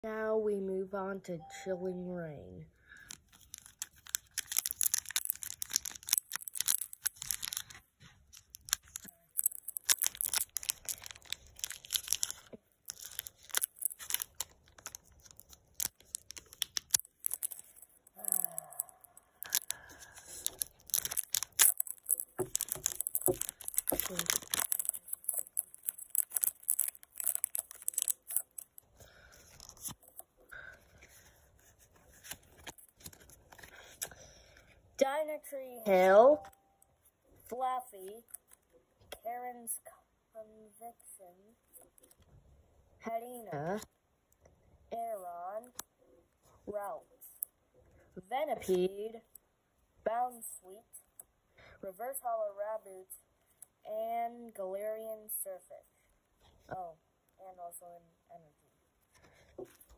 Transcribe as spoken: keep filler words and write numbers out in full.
Now we move on to Chilling Reign. Dynatree Hill, Fluffy, Karen's Conviction, Helena, Aaron, Routes, Venipede, Bound Sweet, Reverse Hollow Raboot, and Galarian Surface. Oh, and also an energy.